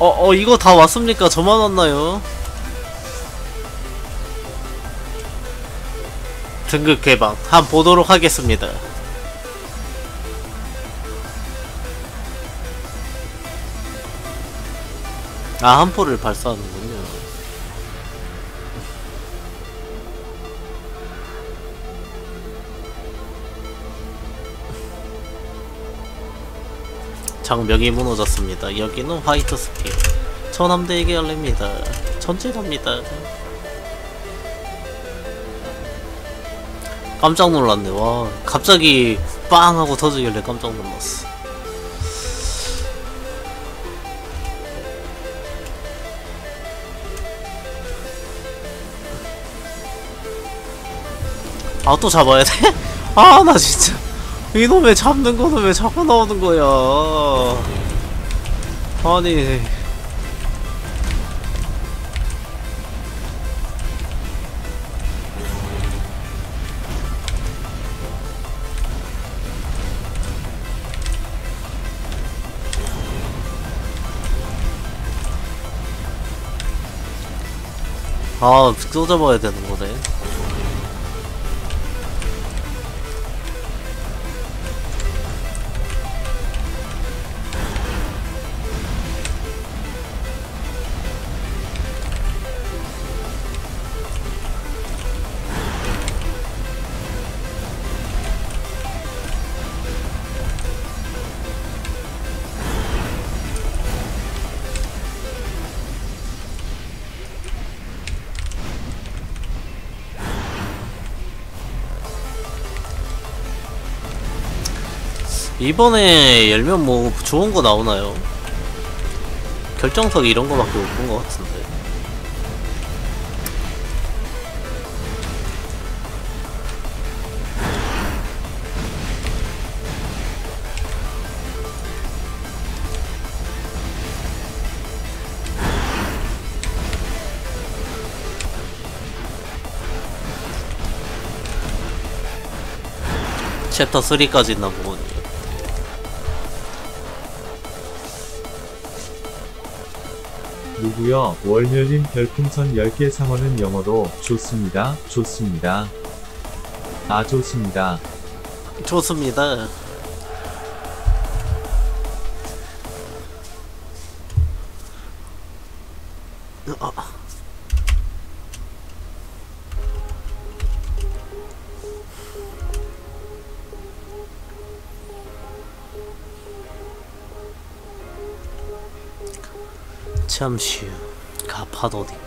이거 다 왔습니까? 저만 왔나요? 등급 개방 한번 보도록 하겠습니다. 아, 한포를 발사하는군요. 장벽이 무너졌습니다. 여기는 화이트 스킬. 천함대에게 열립니다. 전진합니다. 깜짝 놀랐네. 와, 갑자기 빵 하고 터지길래 깜짝 놀랐어. 아, 또 잡아야 돼? 아, 나 진짜 이놈 왜 잡는 거는 왜 자꾸 나오는 거야. 아니, 아, 또 잡아야 되는 거네. 이번에 열면 뭐 좋은 거 나오나요? 결정석 이런 거밖에 못 본 거 같은데. 챕터 3까지 있나 보군요. 누구여 월멸님 별풍선 10개 상어는 영어로 좋습니다. 좋습니다. 아, 좋습니다. 좋습니다. 잠시 후 가파도 어딘가.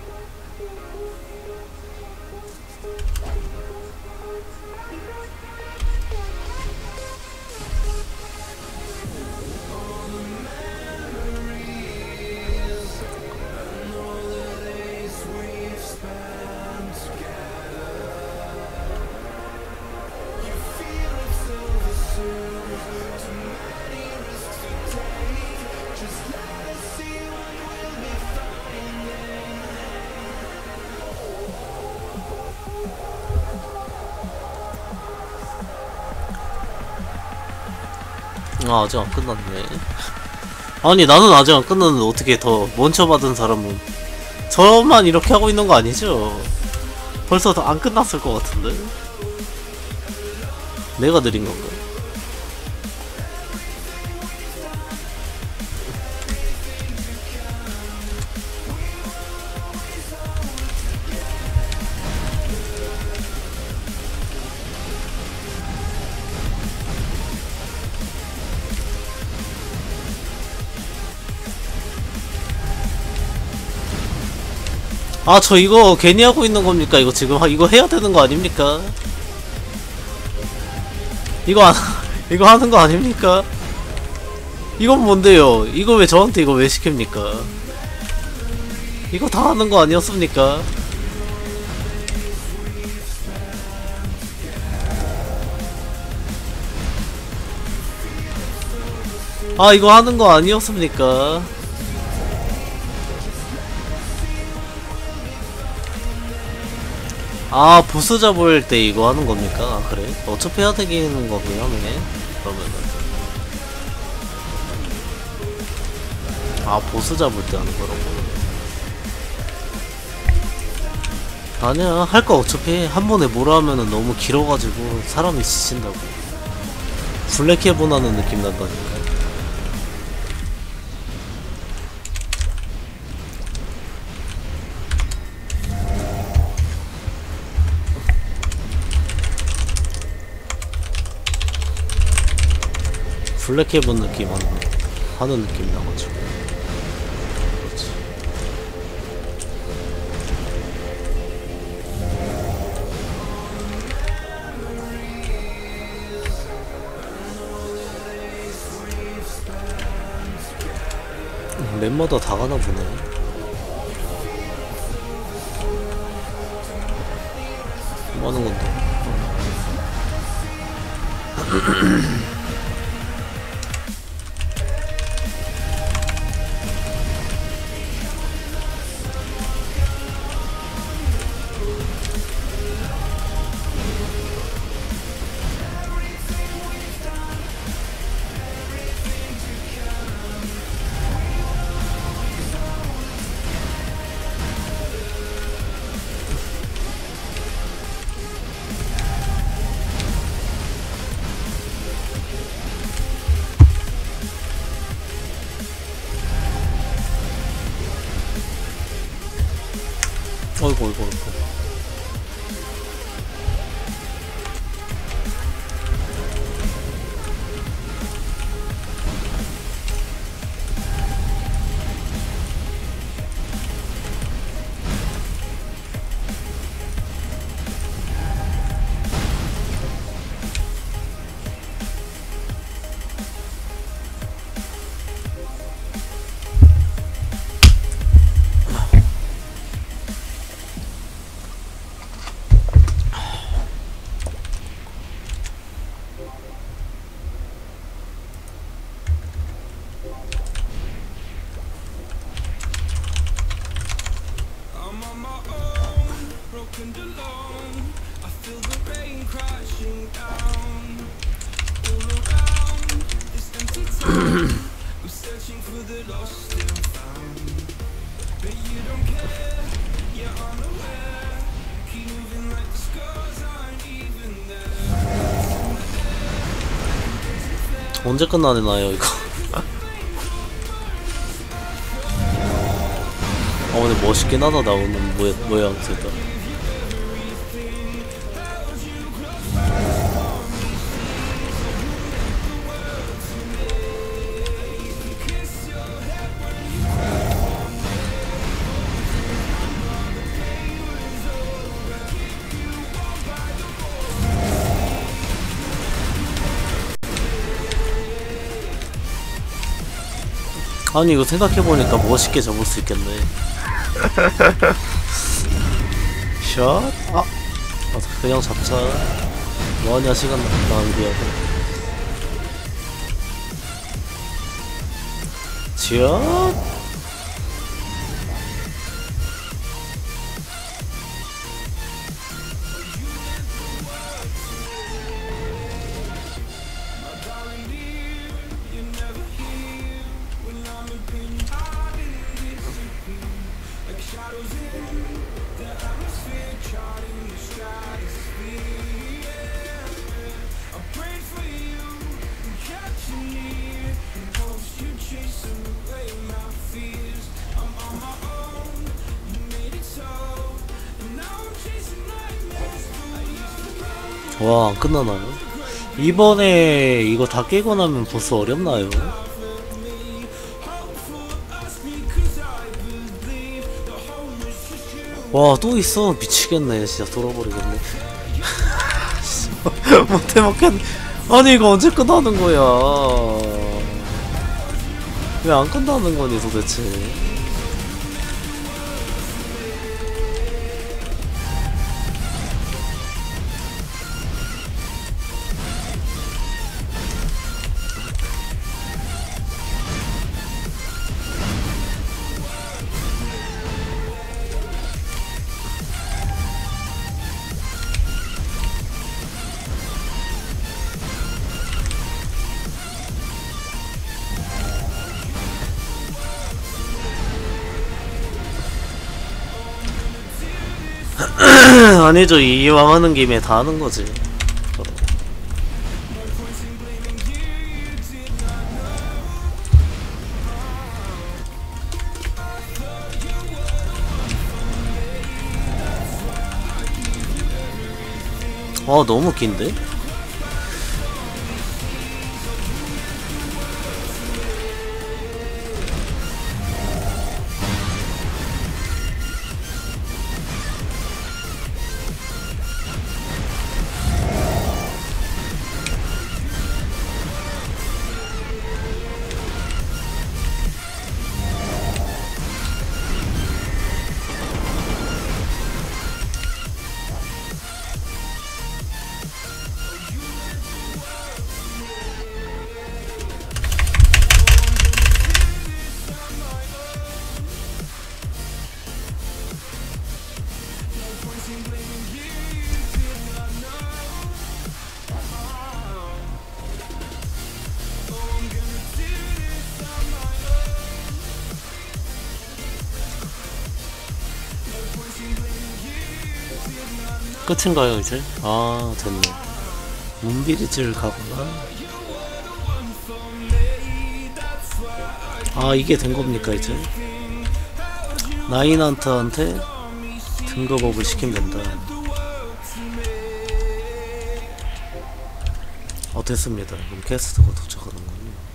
아, 아직 안 끝났네. 아니, 나는 아직 안 끝났는데 어떻게 더 먼저 받은 사람은 저만 이렇게 하고 있는 거 아니죠? 벌써 더 안 끝났을 것 같은데? 내가 느린 건가? 아, 저 이거 괜히 하고 있는 겁니까? 이거 지금 이거 해야 되는 거 아닙니까? 이거 안, 이거 하는 거 아닙니까? 이건 뭔데요? 이거 왜 저한테 이거 왜 시킵니까? 이거 다 하는 거 아니었습니까? 아, 이거 하는 거 아니었습니까? 아, 보스 잡을 때 이거 하는 겁니까? 아, 그래? 어차피 해야 되는 거긴 하네. 그러면은 아, 보스 잡을 때 하는 거라고. 아니야, 할 거 어차피 한 번에 뭐라 하면은 너무 길어가지고 사람이 지친다고. 블랙헤븐 하는 느낌 난다니까. 블랙헤븐 느낌 하는 느낌 나가지고. 그렇지. 맵마다 다 가나 보네. 뭐 하는 건데? 어이구, 어이구, 어이구. 언제 끝나나요 이거? 근데 멋있긴 하다. 나오는 모양 진짜. 아니 이거 생각해보니까 멋있게 접을 수 있겠네. 샷? 그냥 잡자. 뭐하냐 시간 낭비하고. 샷? 와, 안 끝나나요? 이번에 이거 다 깨고 나면 보스 어렵나요? 와, 또 있어. 미치겠네. 진짜 돌아버리겠네. 못해 먹겠네. 아니 이거 언제 끝나는 거야? 왜 안 끝나는 거니 도대체? 아니죠. 이왕 하는 김에 다 하는 거지. 너무 긴데? 끝인가요 이제? 아 됐네. 문비리즈를 가구나. 아 이게 된 겁니까 이제? 나인한트한테 등급업을 시키면 된다. 됐습니다. 그럼 캐스트가 도착하는군요.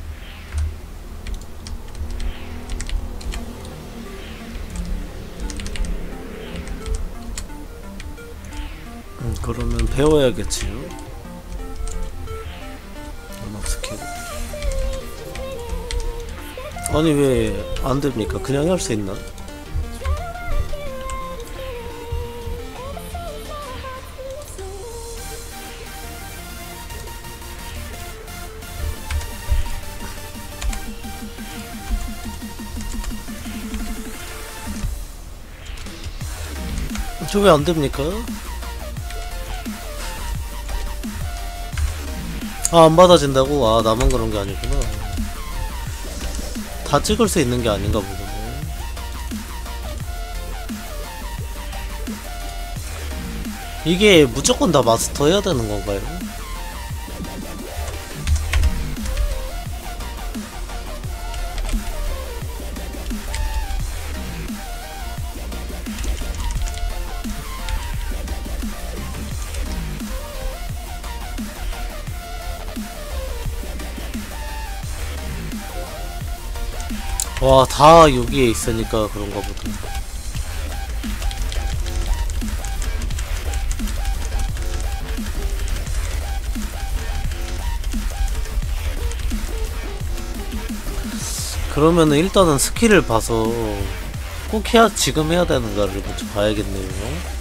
그러면 배워야겠지요. 음악 스킬. 아니 왜 안됩니까? 그냥 할 수 있나? 저 왜 안됩니까? 안 받아진다고? 나만 그런 게 아니구나. 다 찍을 수 있는 게 아닌가 보구나. 이게 무조건 다 마스터 해야 되는 건가요? 다 여기에 있으니까 그런가 보다. 그러면은 일단은 스킬을 봐서 꼭 지금 해야 되는가를 먼저 봐야겠네요.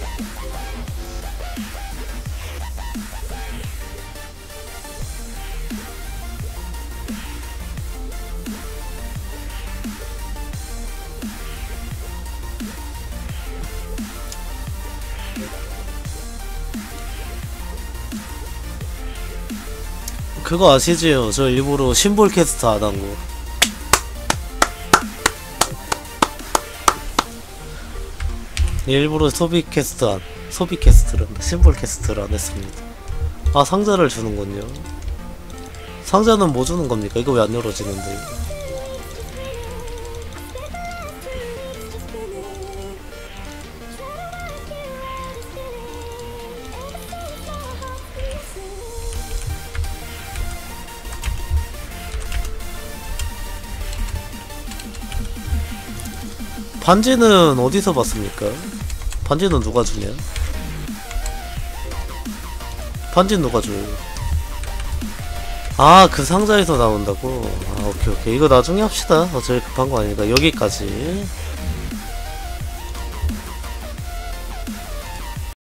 그거 아시지요? 저 일부러 심볼 캐스트 안 한 거. 일부러 소비 캐스트를 심볼 캐스트를 안 했습니다. 상자를 주는군요. 상자는 뭐 주는 겁니까? 이거 왜 안 열어지는데? 반지는 어디서 봤습니까? 반지는 누가 주냐? 반지는 누가 줘요? 그 상자에서 나온다고? 오케이. 이거 나중에 합시다. 어차피 급한 거 아니니까. 여기까지.